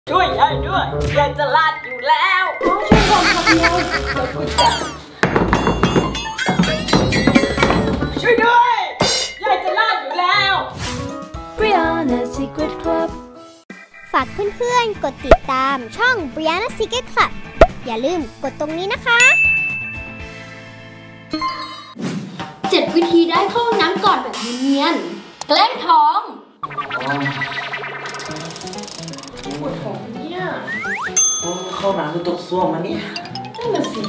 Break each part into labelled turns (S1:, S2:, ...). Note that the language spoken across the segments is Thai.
S1: ช่วยยายด้วยยายจะลาดอยู่แล้วช่วยก่อนครับยายช่วยด้วยยายจะลาดอยู่แล้ว
S2: Brianna Secret Club
S3: ฝากเพื่อนๆกดติดตามช่อง Brianna Secret Club อย่าลืมกดตรงนี้นะคะ
S2: 7 วิธีได้เข้าห้องน้ำก่อนแบบเนียนๆแกล้งท้อง
S1: ปวดท้องเนี่ย
S4: เข้าน้ำหรือตกส้วมมาเนี่ย
S1: นั่นน่ะสิ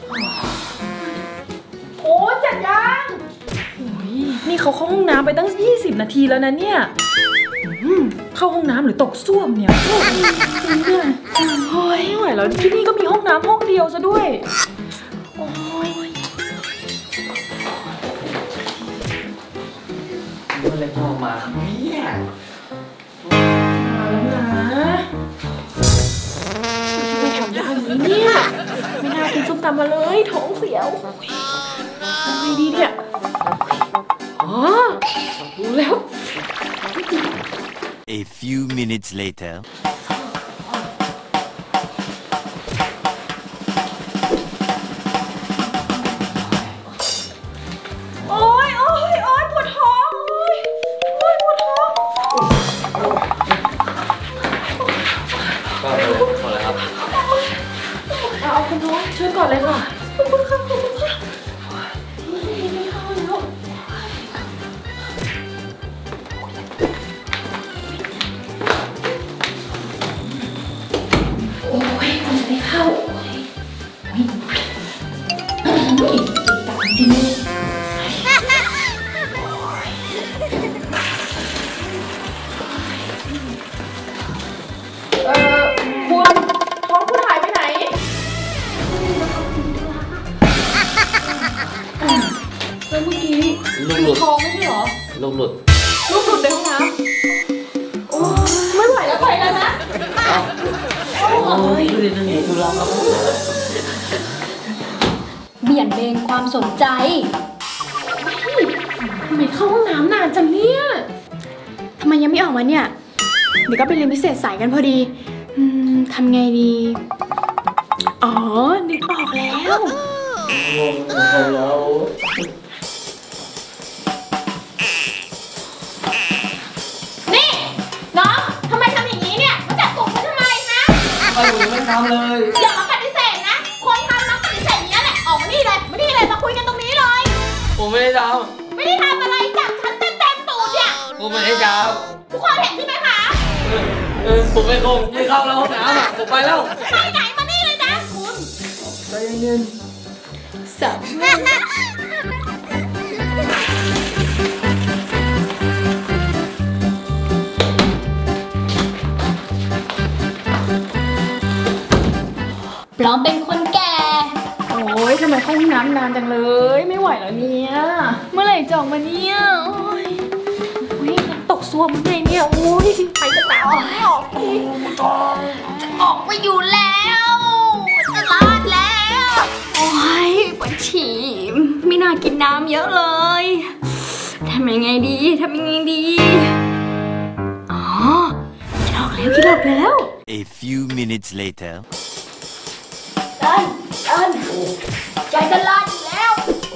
S1: โอ้จัดยัง
S5: นี่เขาเข้าห้องน้ำไปตั้ง20 นาทีแล้วนะเนี่ยเข้าห้องน้ำหรือตกส้วมเนี่ยจริงด้วยเฮ้ยไม่ไหวแล้วที่นี่ก็มีห้องน้ำห้องเดียวซะด้วยโอ้ย
S4: เมื่อไรพ่อมาครับเนี่ย
S5: มาแล้วนะจะไปทำอย่างนี้เนี่ยไม่น่ากินส้มตำมาเลยท้องเสียวทำไงดีเนี่ยอ๋อรู้แล้ว
S6: A few minutes later.
S5: โอ๊ยปวดท้องปวดท้อง
S4: ก็เลยหมดแล้วครับ
S5: เอาคุณน้องช่วยก่อนเลยค่ะขอบคุณค่ะไม่เข้าแล้วโอ้ยมันจะได้เข้าโอ้ยตามจริงเลยคุณท้องคุณหายไปไหนแล้วเมื่อกี้ท้องไม่ใช่เหรอ
S4: ลูกหลุด
S5: ในห้องน้ำโอ้ไม่ไหวแล้วไปแล้วนะ
S4: โอ้ยดูดิดูดิดูร้องครับ
S2: เบี่ยงเบนความสนใจ
S5: ทำไมเข้าห้องน้ำนานจังเนี่ยทำไมยังไม่ออกมาเนี่ยเดี๋ยวก็ไปเรียนพิเศษสายกันพอดีทำไงดีอ๋อนึกออกแล้ว
S2: นี่น้องทำไมทำอย่างนี้เนี่ยมาจับกลุ่มเขาทำไมนะ
S4: ไม่ทำเลย
S2: อย่ามาปฏิเสธนะคนทำมักปฏิเสธอย่างนี้แหละออกมานี่เลยมาคุยกันตรงนี้เลย
S4: ผมไม่ได้ท
S2: ำอะไรจับฉันเต็มตูดเนี่ย
S4: ผมไม่ได้ท
S2: ทุกคนเห็นใช่ไหมคะ
S4: ผมไม่เข้าแล้วห้องน้ำผมไปแล้ว
S2: ไปไหนมานี่เลยนะคุณ
S4: ใจเย็น
S5: สับ
S2: ปลอมเป็นคนแก่
S5: โอ้ยทำไมเข้าห้องน้ำนานจังเลยไม่ไหวแล้วเนี่ยเมื่อไหร่จะออกมาเนี่ยโอ้ยตกซ่วมไงเนี่ยโอ้ยไปจะตามไม่ออกที
S2: จะออกไปอยู่แล้วจะลาดแล้วโอ้ยปวดฉี่ไม่น่ากินน้ำเยอะเลยทำยังไงดีอ๋อคิดออกแล้ว
S6: A few minutes later.
S2: ดันยายจะลาดอยู่แล้ว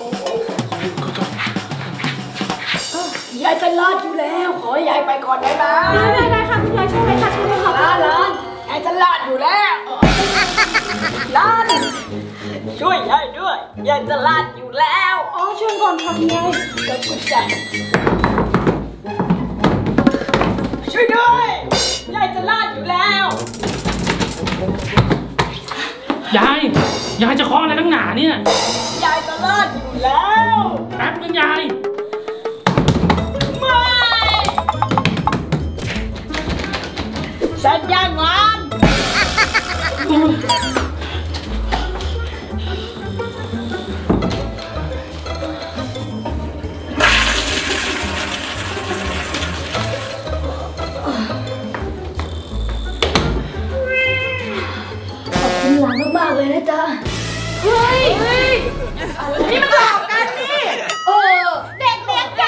S1: ยายจะลาดอยู่แล้วขอยายไปก่อนได้ไหม
S5: ได้ค่ะคุณยายช่วยเลยค่ะ
S1: ลาดยายจะลาดอยู่แล้วลาดช่วยยายด้วยยายจะลาดอยู่แล้ว
S5: ช่วยก่อนค่ะคุณยาย
S1: กับกุญแจช่วยด้วยยายจะลาดอยู่แล้ว
S4: ยายจะเคาะอะไรตั้งหนาเนี่ย
S1: ยายจะลาดอยู่แล้ว
S4: แป๊บนึงยาย
S1: ไม่สัญญาณมัน
S2: หลังมากๆเลยนะจ๊ะ
S5: เฮ้ยนี่มันหลอกกันนี่
S2: เด็กเลี้ยงแก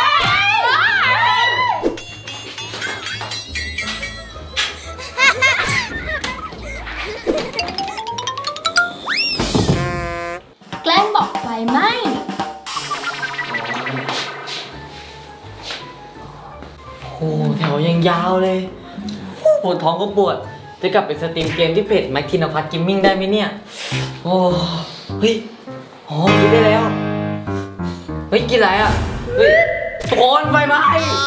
S4: ยาวเลยปวดท้องก็ปวดจะกลับไปสตรีมเกมที่เพจแม็กทินพัทกิมมิ่งได้ไหมเนี่ยโอ้เฮ้ยอ๋อคิดได้แล้วเฮ้ยกินอะไรอ่ะเฮ้ยทุกคนไฟไหม้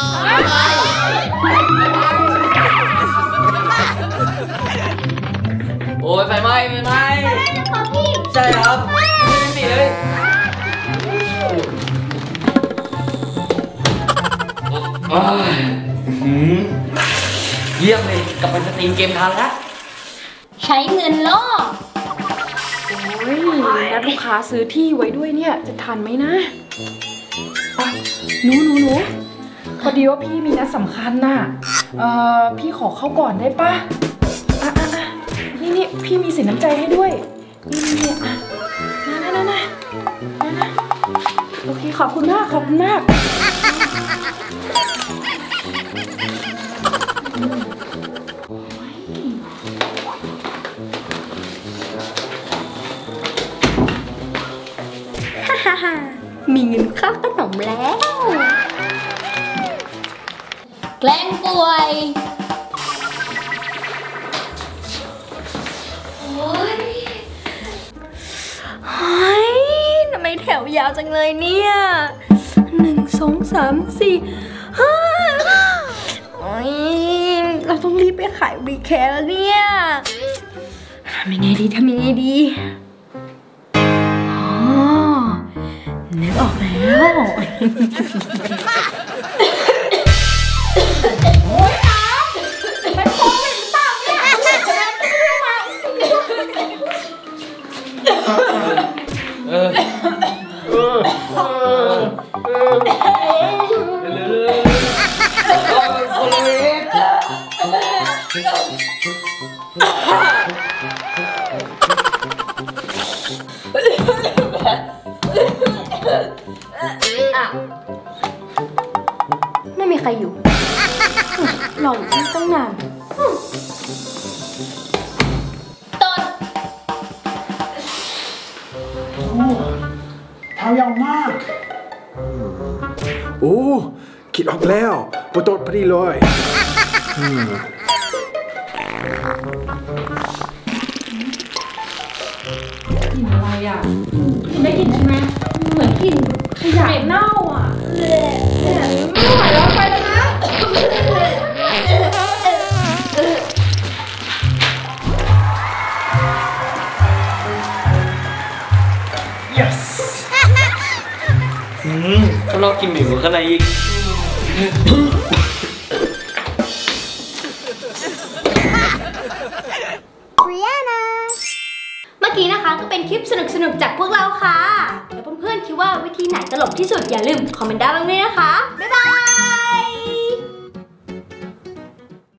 S4: โอ้ยไฟไหม้ใช่ครับไม่ได้สิเลยเยี่ยมเลยกลับไปสตรีมเกมทันแล้ว
S2: ใช้เงินล่อ
S5: โอ้ยนัดลูกค้าซื้อที่ไว้ด้วยเนี่ยจะทันไหมนะอ่ะหนูพอดีว่าพี่มีนัดสำคัญน่ะพี่ขอเข้าก่อนได้ปะนี่พี่มีสินน้ำใจให้ด้วยนี่อ่ะนะโอเคขอบคุณมาก
S2: มีเงินค่าขนมแล้ว แกล้งป่วยโอ้ยทำไมแถวยาวจังเลยเนี่ย1 2 3 4 5โอ้ยเราต้องรีบไปขายวีแคร์แล้วเนี่ยทำยังไงดีนึกออกแล้วโอ๊ยอาร์ตเป็นโควิดหรือเปล่าเนี่ยไม่มีใครอยู่หล่อนตั้งนานต้น
S7: เท้ายาวมากโอ้คิดออกแล้วปวดตดพอดีเลย
S5: กลิ่นอะไรอ่ะกลิ่นได้กลิ่นใช่ไหมเหมือนกลิ่นขยะเน่าอ่ะไม่ไหวแล้วไปแล้วนะ
S7: yes
S4: ข้างนอกกินหมี่ข้างในอีก
S2: เมื่อกี้นะคะก็เป็นคลิปสนุกๆจากพวกเราค่ะแล้วเพื่อนๆคิดว่าวิธีไหนตลกที่สุดอย่าลืมคอมเมนต์ด้านล่างด้วยนะคะ